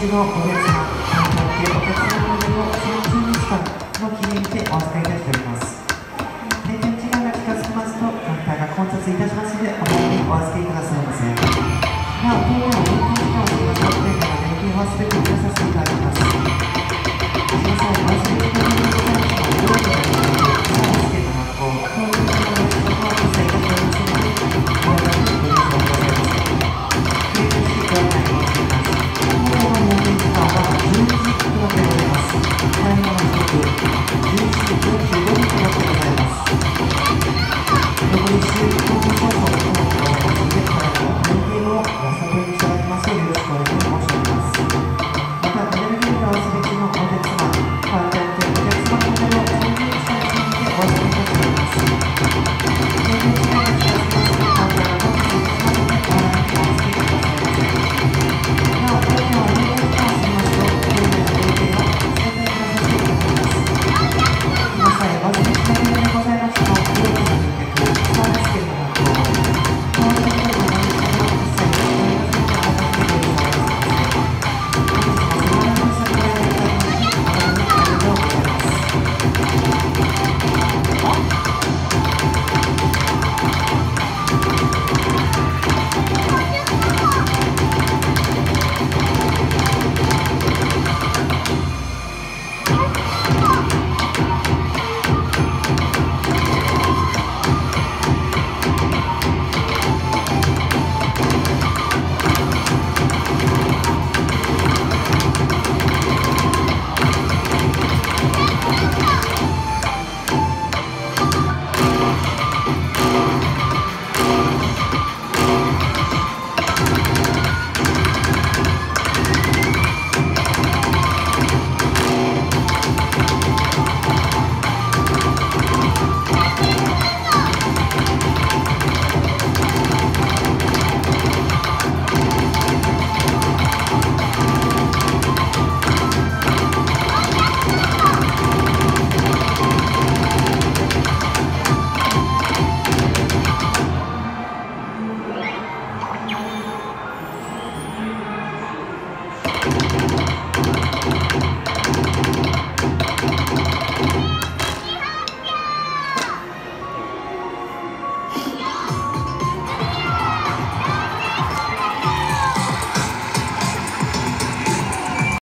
ちのお客様、お客様の利用30日間の期限でお預かりいたしております。閉店時間が近づきますと、カウンターが混雑いたしますので、お早めにお預けくださいませ。なお、当面は運転時間を過ぎますと、店内までの券はすべて入れさせていただきます。その際、お預け時間のございますので、お届けのサービス券の発行、当面のお約束は一切いたしておりませんので、お分かりにご了承くださいませ。繰り返しご案内申し上げます。当面の入店時間は12時となってございます。買い物の時刻、11時45分となってございます。残り1周